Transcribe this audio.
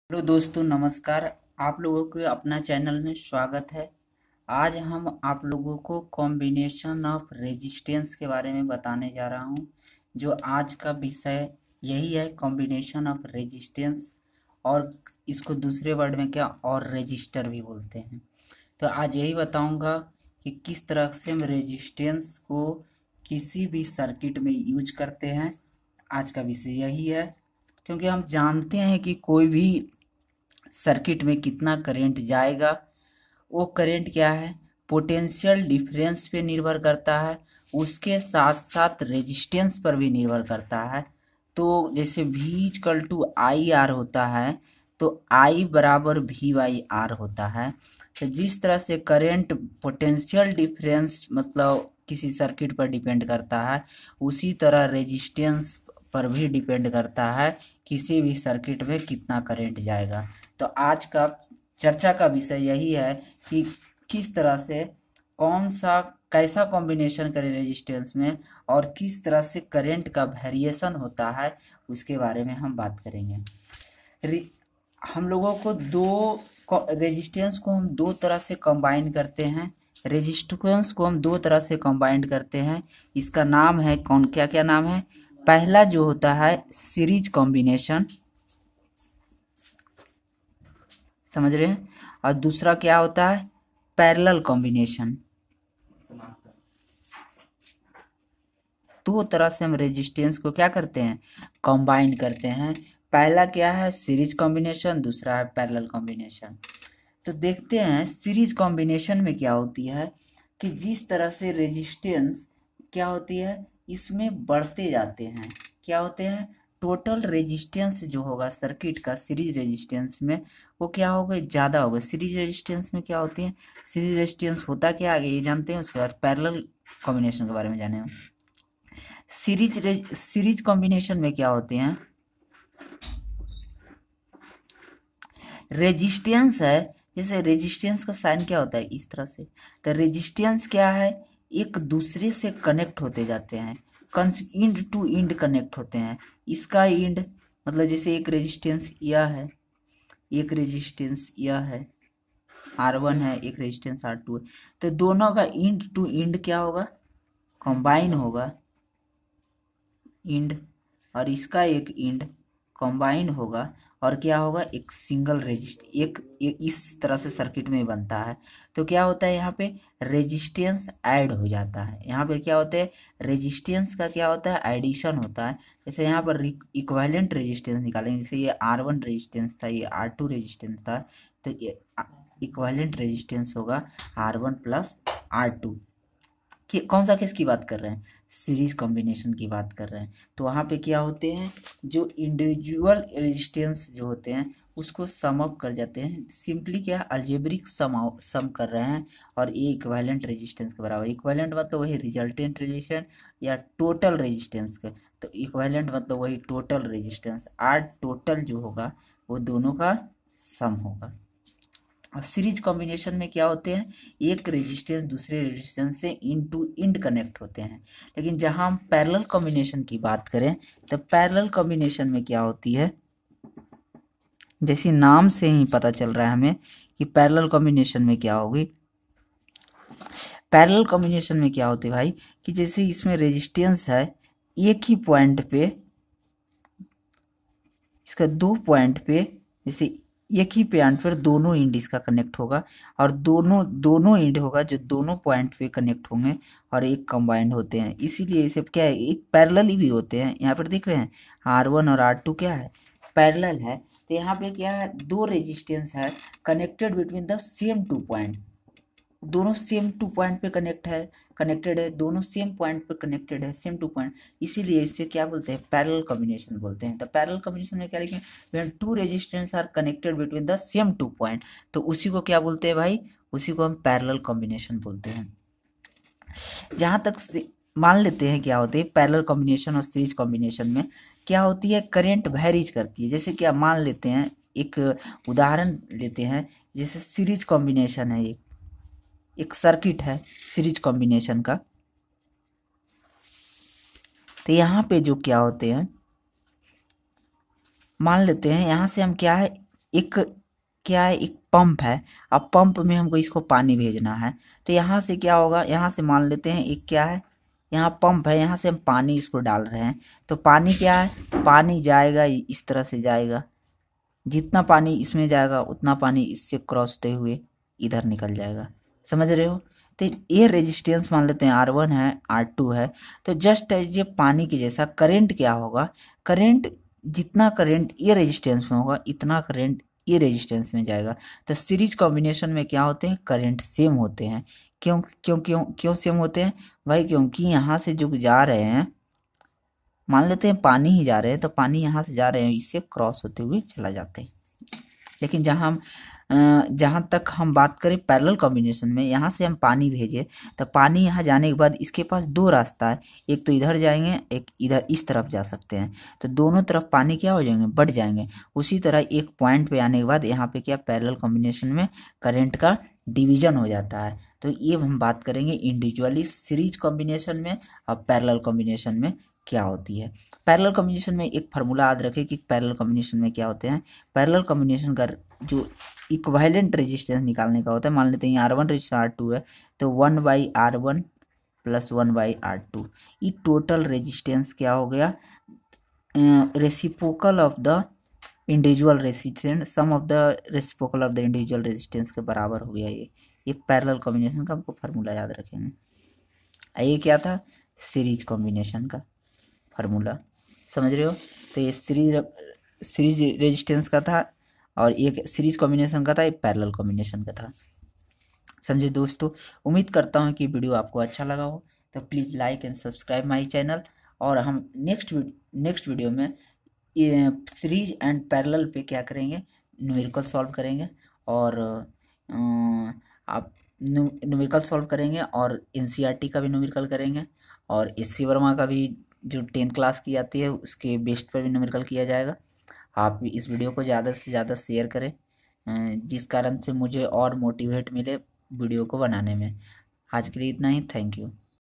Hello दोस्तों, नमस्कार। आप लोगों के अपना चैनल में स्वागत है। आज हम आप लोगों को कॉम्बिनेशन ऑफ रेजिस्टेंस के बारे में बताने जा रहा हूं। जो आज का विषय यही है, कॉम्बिनेशन ऑफ रेजिस्टेंस। और इसको दूसरे वर्ड में क्या और रेजिस्टर भी बोलते हैं। तो आज यही बताऊंगा कि किस तरह से हम रेजिस्टेंस को किसी भी सर्किट में यूज करते हैं। आज का विषय यही है, क्योंकि हम जानते हैं कि कोई भी सर्किट में कितना करंट जाएगा, वो करंट क्या है, पोटेंशियल डिफरेंस पे निर्भर करता है। उसके साथ साथ रेजिस्टेंस पर भी निर्भर करता है। तो जैसे V equal to I R होता है, तो I बराबर V बाई आर होता है। तो जिस तरह से करंट पोटेंशियल डिफरेंस मतलब किसी सर्किट पर डिपेंड करता है, उसी तरह रेजिस्टेंस पर भी डिपेंड करता है किसी भी सर्किट में कितना करंट जाएगा। तो आज का चर्चा का विषय यही है कि किस तरह से कैसा कॉम्बिनेशन करें रेजिस्टेंस में, और किस तरह से करंट का वेरिएशन होता है, उसके बारे में हम बात करेंगे। हम लोगों को रेजिस्टेंस को हम दो तरह से कंबाइन करते हैं। रेजिस्टेंस को हम दो तरह से कंबाइन करते हैं। इसका नाम है क्या क्या नाम है। पहला जो होता है सीरीज कॉम्बिनेशन, समझ रहे हैं। और दूसरा क्या होता है, पैरेलल कॉम्बिनेशन। दो तरह से हम रेजिस्टेंस को क्या करते हैं, कंबाइन करते हैं। पहला क्या है, सीरीज कॉम्बिनेशन, दूसरा है पैरेलल कॉम्बिनेशन। तो देखते हैं सीरीज कॉम्बिनेशन में क्या होती है कि जिस तरह से रेजिस्टेंस क्या होती है, इसमें बढ़ते जाते हैं। क्या होते हैं, टोटल रेजिस्टेंस जो होगा सर्किट का सीरीज रेजिस्टेंस में, वो क्या होगा, ज़्यादा होगा। सीरीज रेजिस्टेंस में क्या होती है, सीरीज रेजिस्टेंस होता क्या आगे ये जानते हैं, उसके बाद पैरेलल कॉम्बिनेशन के बारे में जाने। सीरीज कॉम्बिनेशन में क्या होते हैं, रेजिस्टेंस है। जैसे रेजिस्टेंस का साइन क्या होता है, इस तरह से। तो रेजिस्टेंस क्या है, एक दूसरे से कनेक्ट होते जाते हैं, इंड टू इंड कनेक्ट होते हैं। इसका इंड मतलब जैसे एक रेजिस्टेंस यह है, एक रेजिस्टेंस यह है, R1 है, एक रेजिस्टेंस R2 है। तो दोनों का इंड टू इंड क्या होगा, कंबाइन होगा इंड, और इसका एक इंड कंबाइन होगा, और क्या होगा, एक सिंगल एक इस तरह से सर्किट में बनता है। तो क्या होता है, यहाँ पे रेजिस्टेंस ऐड हो जाता है। यहाँ पे क्या होता है, रेजिस्टेंस का क्या होता है, एडिशन होता है। जैसे यहाँ पर इक्विवेलेंट रेजिस्टेंस निकालेंगे, जैसे ये R1 रेजिस्टेंस था, ये R2 रेजिस्टेंस था, तो ये इक्विवेलेंट रेजिस्टेंस होगा R1 प्लस R2। कौन सा केस की बात कर रहे हैं, सीरीज कॉम्बिनेशन की बात कर रहे हैं। तो वहाँ पे क्या होते हैं, जो इंडिविजुअल रेजिस्टेंस जो होते हैं उसको सम अप कर जाते हैं। सिंपली क्या, अलजेब्रिक सम कर रहे हैं, और ये इक्विवेलेंट रेजिस्टेंस के बराबर। इक्विवेलेंट मतलब वही रिजल्टेंट रेजिस्टेंस या टोटल रेजिस्टेंस का। तो इक्विवेलेंट मतलब वही टोटल रेजिस्टेंस, आर टोटल जो होगा वो दोनों का सम होगा। और सीरीज कॉम्बिनेशन में क्या होते हैं, एक रेजिस्टेंस दूसरे रेजिस्टेंस से इंड टू इंड कनेक्ट होते हैं। लेकिन जहां हम पैरेलल कॉम्बिनेशन की बात करें, तो पैरेलल कॉम्बिनेशन में क्या होती है, जैसे नाम से ही पता चल रहा है हमें कि पैरेलल कॉम्बिनेशन में क्या होगी। पैरेलल कॉम्बिनेशन में क्या होती है भाई, कि जैसे इसमें रेजिस्टेंस है एक ही पॉइंट पे, इसका दो पॉइंट पे, जैसे एक ही पॉइंट पर दोनों इंड इसका कनेक्ट होगा, और दोनों दोनों इंड होगा जो दोनों पॉइंट पे कनेक्ट होंगे और एक कंबाइंड होते हैं। इसीलिए इसे क्या है, एक पैरेलल ही भी होते हैं। यहाँ पर देख रहे हैं R1 और R2 क्या है, पैरेलल है। तो यहाँ पे क्या है, दो रेजिस्टेंस है connected between the same two point, दोनों सेम टू पॉइंट पे कनेक्टेड है, दोनों सेम पॉइंट पे कनेक्टेड है, सेम टू पॉइंट। इसीलिए इसे क्या बोलते हैं, पैरेलल कॉम्बिनेशन बोलते हैं। तो पैरेलल कॉम्बिनेशन में क्या लिखें, when two resistance are connected between the same two point, तो उसी को क्या बोलते हैं भाई, उसी को हम पैरेलल कॉम्बिनेशन बोलते हैं। जहां तक मान लेते हैं क्या होते हैं पैरेलल कॉम्बिनेशन और सीरीज कॉम्बिनेशन में क्या होती है, करंट वेरीज करती है। जैसे क्या मान लेते हैं, एक उदाहरण लेते हैं, जैसे सीरीज कॉम्बिनेशन है, एक सर्किट है सीरीज कॉम्बिनेशन का। तो यहाँ पे जो क्या होते हैं, मान लेते हैं यहाँ से हम क्या है, एक क्या है, एक पंप है। अब पंप में हमको इसको पानी भेजना है, तो यहाँ से क्या होगा, यहाँ से मान लेते हैं एक क्या है, यहाँ पंप है, यहाँ से हम पानी इसको डाल रहे हैं, तो पानी क्या है, पानी जाएगा इस तरह से जाएगा, जितना पानी इसमें जाएगा उतना पानी इससे क्रॉस होते हुए इधर निकल जाएगा। समझ रहे हो? तो ये रेजिस्टेंस मान लेते हैं R1 है, R2 है। तो जस्ट एज ये पानी के जैसा करंट क्या होगा, करंट जितना करंट ये रेजिस्टेंस में होगा इतना करंट ये रेजिस्टेंस में जाएगा। तो सीरीज कॉम्बिनेशन में क्या होते हैं, करंट सेम होते हैं। क्यों क्यों क्यों क्यों सेम होते हैं भाई? क्योंकि यहाँ से जो जा रहे हैं, मान लेते हैं पानी ही जा रहे हैं, तो पानी यहाँ से जा रहे हैं, इससे क्रॉस होते हुए चला जाते हैं। लेकिन जहाँ तक हम बात करें पैरेलल कॉम्बिनेशन में, यहाँ से हम पानी भेजे, तो पानी यहाँ जाने के बाद इसके पास दो रास्ता है, एक तो इधर जाएंगे, एक इधर इस तरफ जा सकते हैं। तो दोनों तरफ पानी क्या हो जाएंगे, बढ़ जाएंगे। उसी तरह एक पॉइंट पे आने के बाद यहाँ पे क्या, पैरेलल कॉम्बिनेशन में करंट का डिवीजन हो जाता है। तो ये हम बात करेंगे इंडिविजुअली सीरीज कॉम्बिनेशन में और पैरेलल कॉम्बिनेशन में क्या होती है। पैरेलल कॉम्बिनेशन में एक फार्मूला याद रखें कि पैरेलल कॉम्बिनेशन में क्या होते हैं। पैरेलल कॉम्बिनेशन का जो इक्विवेलेंट रेजिस्टेंस निकालने का होता है, मान लेते हैं R1 रेजिस्टर R2 है, तो 1/R1 प्लस 1/R2, ये टोटल रेजिस्टेंस क्या हो गया, reciprocal of the individual resistance, sum of the reciprocal of the individual resistance के बराबर हो गया। ये पैरेलल कॉम्बिनेशन का हमको फार्मूला याद रखेंगे। ये क्या था, सीरीज कॉम्बिनेशन का फार्मूला, समझ रहे हो? तो ये सीरीज रेजिस्टेंस का था, और एक सीरीज कॉम्बिनेशन का था, एक पैरेलल कॉम्बिनेशन का था। समझे दोस्तों? उम्मीद करता हूँ कि वीडियो आपको अच्छा लगा हो, तो please like and subscribe my channel. और हम नेक्स्ट वीडियो में सीरीज एंड पैरेलल पे क्या करेंगे, न्यूमेरिकल सॉल्व करेंगे, और आप न्यूमेरिकल सॉल्व करेंगे, और एनसीईआरटी का भी न्यूमेरिकल करेंगे, और एससी वर्मा का भी जो 10 क्लास की जाती है उसके बेस्ड पर भी न्यूमेरिकल किया जाएगा। आप भी इस वीडियो को ज़्यादा से ज़्यादा शेयर करें, जिस कारण से मुझे और मोटिवेट मिले वीडियो को बनाने में। आज के लिए इतना ही, थैंक यू।